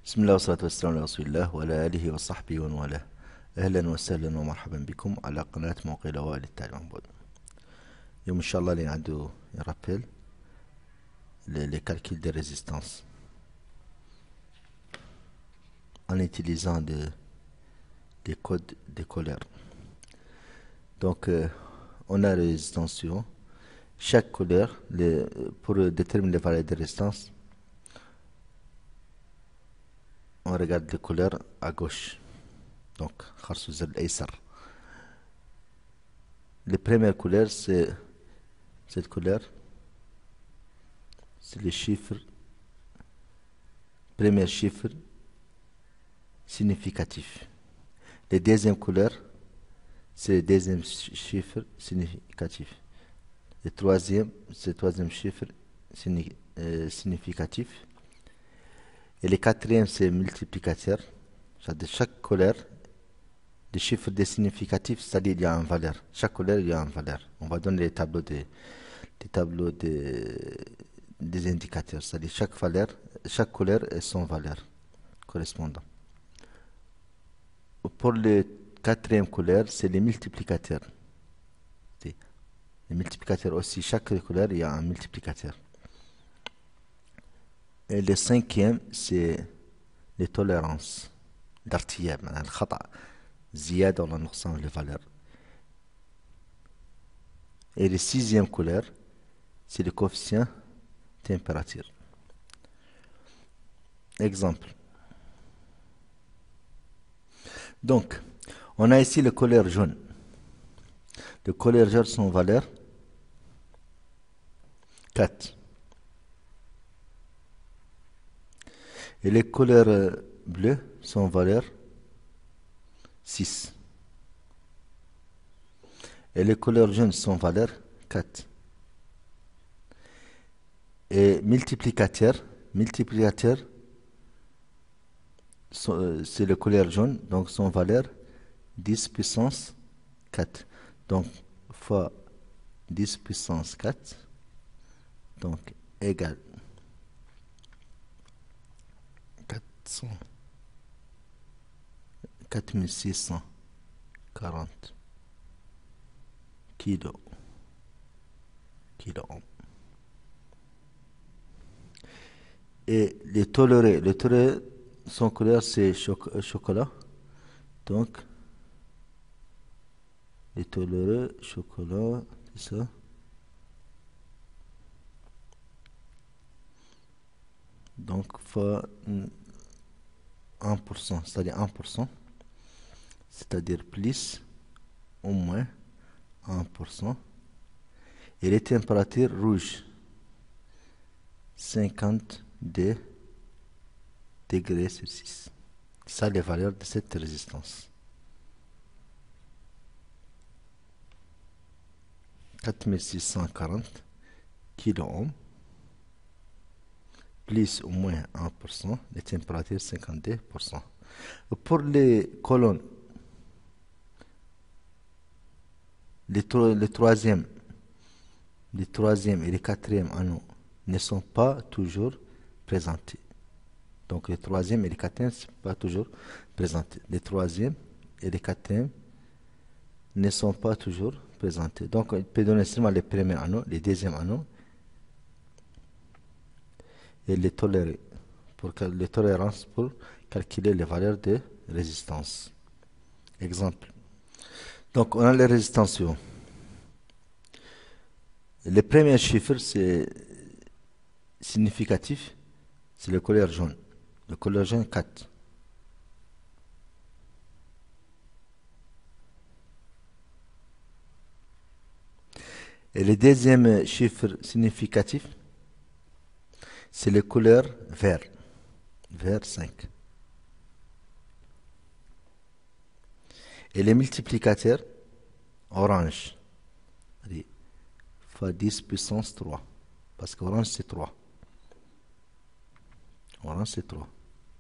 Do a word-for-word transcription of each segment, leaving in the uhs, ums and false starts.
بسم الله والصلاة والسلام على رسول الله وعلى آله وصحبه ومن والاه. أهلا وسهلا ومرحبا بكم على قناة موقع الأوائل للتعليم عن بعد. اليوم إن شاء الله اللي عنده يرابيل les calculs de résistance en utilisant de, des codes de colère. Donc, euh, on a la résistance sur chaque colère les, pour déterminer les valeurs de résistance. On regarde les couleurs à gauche. Donc, les premières couleurs, c'est cette couleur, c'est les chiffres, premier chiffre significatif. Les deuxième couleur, c'est le deuxième chiffre significatif. Le troisième, c'est le troisième chiffre signi euh, significatif. Et le quatrième, c'est multiplicateur. C'est-à-dire chaque couleur, des chiffres des significatifs, c'est-à-dire il y a une valeur. Chaque couleur, il y a une valeur. On va donner les tableaux des, des tableaux des, des indicateurs. C'est-à-dire chaque valeur, chaque couleur et son valeur correspondant. Pour le quatrième couleur, c'est les multiplicateurs. Les multiplicateurs aussi, chaque couleur, il y a un multiplicateur. Et le cinquième, c'est les tolérances d'artillère, le khata, ziyad ou nuqsan les valeurs. Et le sixième couleur, c'est le coefficient température. Exemple. Donc, on a ici le couleur jaune. Le couleur jaune, son valeur quatre. Et les couleurs bleues, son valeur six. Et les couleurs jaunes, son valeur quatre. Et multiplicateur, multiplicateur, c'est le couleur jaune, donc son valeur dix puissance quatre. Donc, fois dix puissance quatre, donc égale quatre mille six cent quarante kilo kilo ohm. Et les tolérés, les tolérés, son couleur c'est choc chocolat. Donc, les tolérés, chocolat, c'est ça. Donc, fois un pour cent, c'est-à-dire un pour cent, c'est-à-dire plus ou moins un pour cent. Et les températures rouges, cinquante-deux degrés Celsius. Ça, les valeurs de cette résistance. quatre mille six cent quarante kilo ohm, plus ou moins un pour cent, les températures cinquante-deux pour cent. Pour les colonnes, les, tro les troisième, les troisième et les quatrième anneaux ne sont pas toujours présentés. Donc les troisième et les quatrième ne sont pas toujours présentés. Les troisième et les quatrième ne sont pas toujours présentés. Donc il peut donner seulement les premiers anneaux, les deuxièmes anneaux et les tolérés, pour les tolérances pour calculer les valeurs de résistance. Exemple. Donc on a les résistances. Le premier chiffre, c'est significatif, c'est le couleur jaune. Le couleur jaune, quatre. Et le deuxième chiffre significatif, c'est le couleur vert. Vert, cinq. Et les multiplicateurs, orange. Fois dix puissance trois. Parce qu'orange, c'est trois. Orange, c'est trois.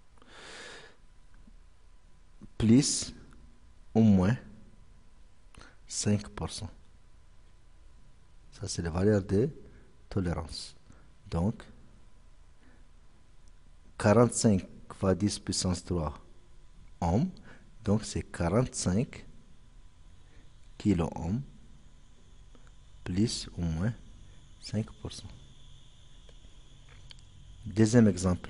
Plus ou moins cinq pour cent. Ça, c'est la valeur de tolérance. Donc, quarante-cinq fois dix puissance trois ohms. Donc c'est quarante-cinq kilo-ohms plus ou moins cinq pour cent. Deuxième exemple.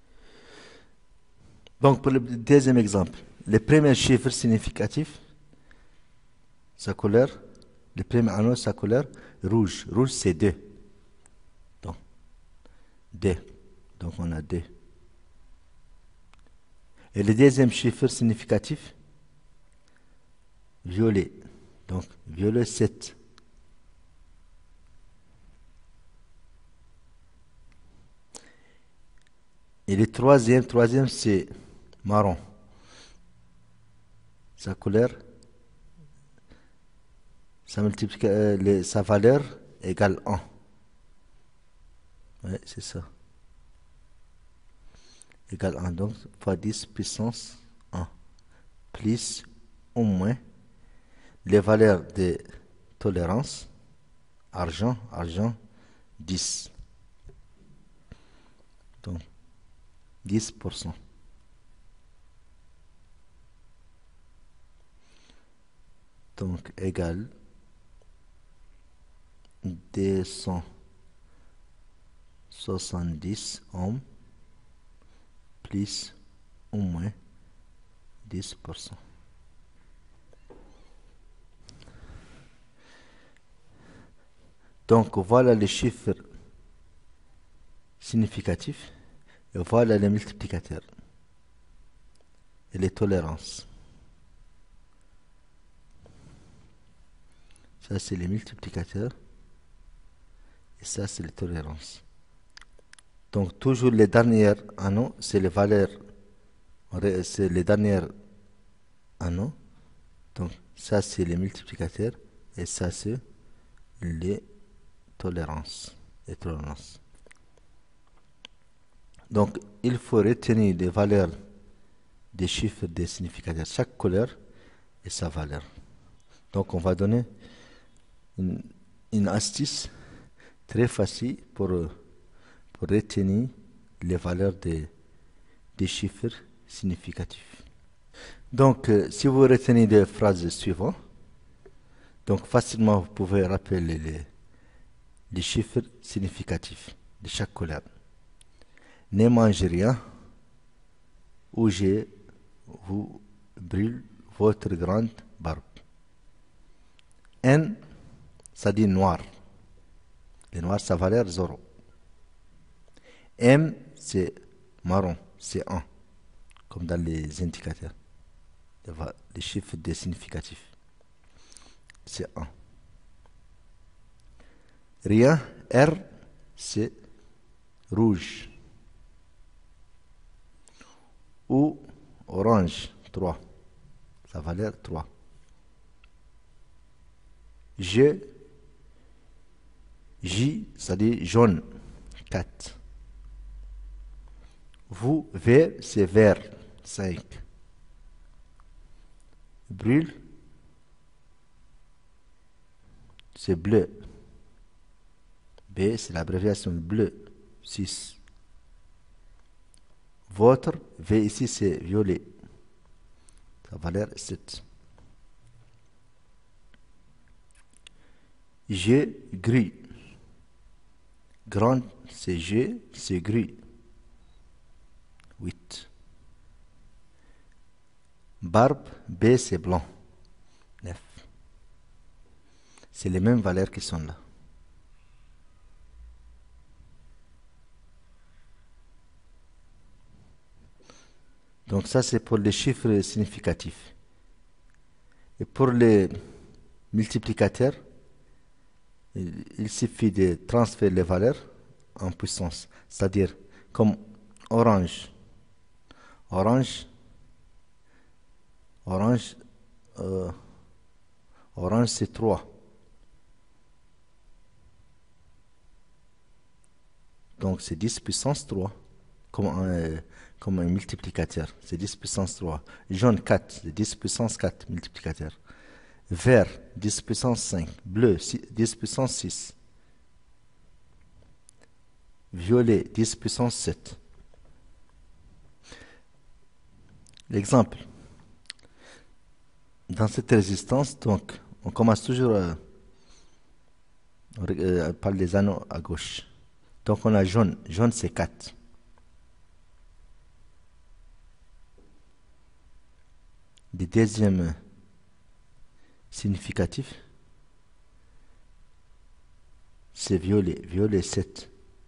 Donc pour le deuxième exemple, le premier chiffre significatif, sa couleur, le premier anneau, sa couleur rouge. Rouge c'est deux. Donc deux. Donc on a deux. Et le deuxième chiffre significatif, violet. Donc violet sept. Et le troisième, troisième c'est marron. Sa couleur, sa, euh, les, sa valeur égale un. Oui, c'est ça. Égale un. Donc, fois dix puissance un. Plus ou moins les valeurs de tolérance. Argent, argent, dix. Donc, dix pour cent. Donc, égale deux cent soixante-dix ohms plus ou moins dix pour cent. Donc voilà les chiffres significatifs et voilà les multiplicateurs et les tolérances. Ça c'est les multiplicateurs et ça c'est les tolérances. Donc toujours les derniers anneaux, c'est les valeurs, c'est les derniers anneaux. Donc ça c'est les multiplicateurs et ça c'est les tolérances et tolérances. Donc il faut retenir les valeurs des chiffres des significateurs, chaque couleur et sa valeur. Donc on va donner une, une astuce très facile pour, pour retenir les valeurs des, des chiffres significatifs. Donc euh, si vous retenez les phrases suivantes, donc facilement vous pouvez rappeler les, les chiffres significatifs de chaque couleur. Ne mangez rien ou je vous brûle votre grande barbe. N, ça dit noir. Le noir, sa valeur zéro. M, c'est marron, c'est un, comme dans les indicateurs, les chiffres des significatifs. C'est un. Rien, R, c'est rouge. Ou orange, trois. Sa valeur trois. G, J, ça dit jaune, quatre. Vous, vert, c'est vert, cinq. Brûle, c'est bleu. B, c'est l'abréviation bleu, six. Votre, V ici, c'est violet. Sa valeur est sept. G, gris. Grand, c'est G, c'est gris. huit. Barbe, B, c'est blanc. neuf. C'est les mêmes valeurs qui sont là. Donc ça, c'est pour les chiffres significatifs. Et pour les multiplicateurs, il, il suffit de transférer les valeurs en puissance. C'est-à-dire, comme orange. Orange, orange, euh, orange c'est trois. Donc c'est dix puissance trois. Comme un, comme un multiplicateur. C'est dix puissance trois. Jaune quatre, c'est dix puissance quatre multiplicateur. Vert, dix puissance cinq. Bleu, dix puissance six. Violet, dix puissance sept. L'exemple. Dans cette résistance, donc, on commence toujours euh, euh, par les anneaux à gauche. Donc on a jaune. Jaune c'est quatre. Le deuxième significatif, c'est violet. Violet sept.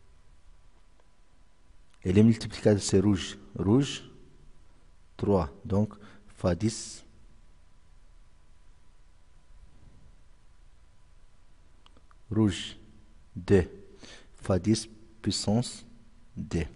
Et les multiplicateurs c'est rouge. Rouge trois. Donc fois dix. Rouge deux. Fois dix puissance deux.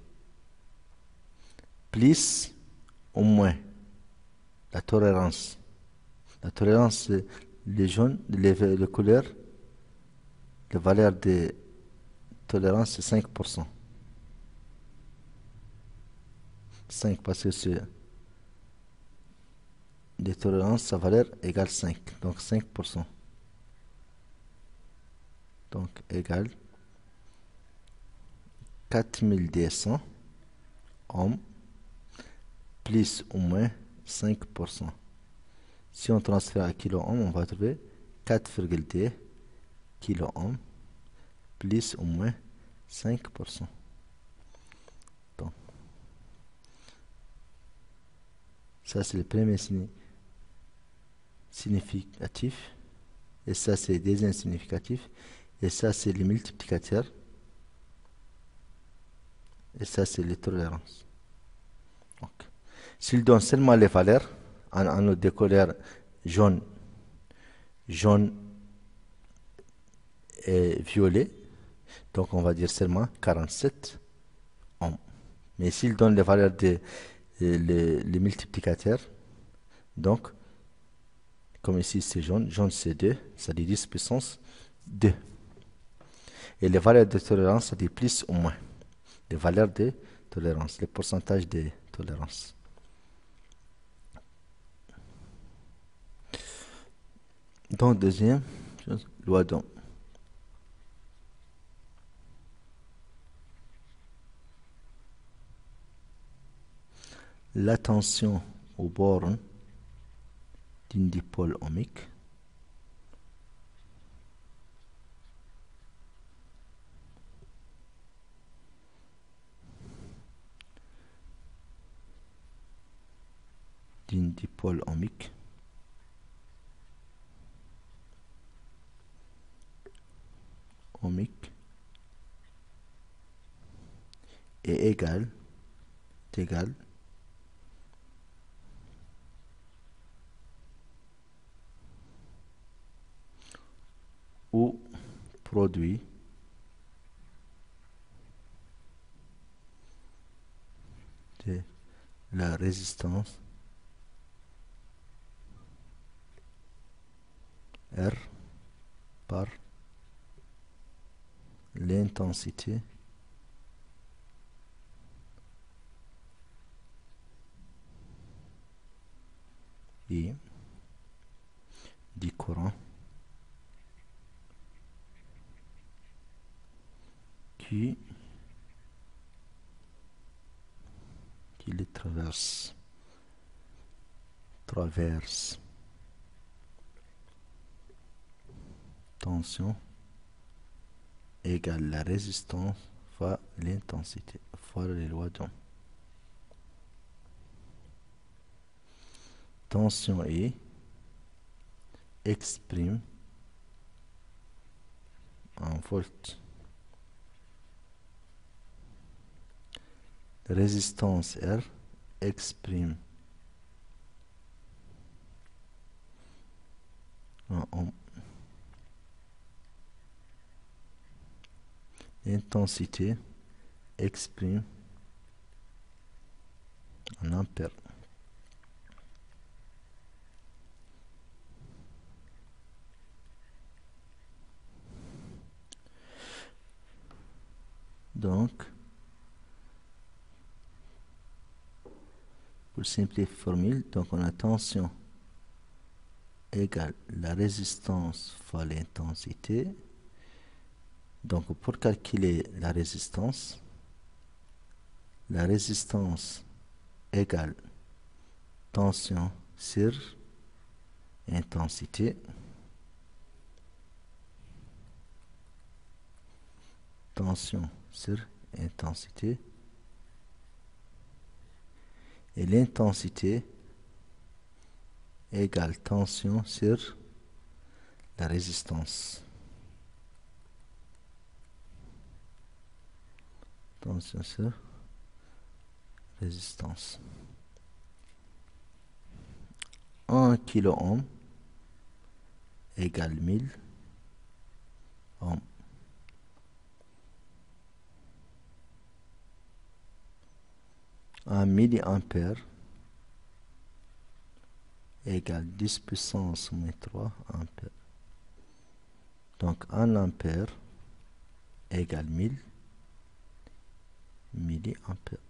Plus ou moins la tolérance. La tolérance, c'est les jaunes, les, les couleurs. La valeur de tolérance, c'est cinq pour cent. cinq parce que c'est de tolérance, sa valeur égale cinq. Donc cinq pour cent. Donc égale quatre mille deux cents ohms plus ou moins cinq pour cent. Si on transfère à kilo ohm, on va trouver quatre virgule deux kilo ohm plus ou moins cinq pour cent. Donc, ça c'est le premier significatif. Et ça c'est le deuxième significatif. Et ça c'est les multiplicateurs. Et ça c'est les tolérances. Donc, s'il donne seulement les valeurs, en, en nous décollère jaune, jaune et violet, donc on va dire seulement quarante-sept ohms. Mais s'il donne les valeurs des les, les multiplicateurs, donc comme ici c'est jaune, jaune c'est deux, ça dit dix puissance deux. Et les valeurs de tolérance, ça dit plus ou moins. Les valeurs de tolérance, les pourcentages de tolérance. Donc deuxième chose, loi d'Ohm. La tension aux bornes d'une dipôle ohmique d'une dipôle ohmique ohmique est égal est égal au produit de la résistance R par l'intensité I du courant qui, qui les traverse. Traverse. Tension égale la résistance fois l'intensité fois les lois d'Ohm. Tension I exprime en volts. Résistance R exprime en ohm. Intensité exprime en ampères. Donc, pour simplifier la formule, donc on a tension égale la résistance fois l'intensité. Donc pour calculer la résistance, la résistance égale tension sur intensité. Tension sur intensité. Et l'intensité égale tension sur la résistance. Tension sur résistance. un kilo-ohm égale mille ohms. un milliampère égale dix puissance moins trois ampères. Donc un ampère égale mille milliampères.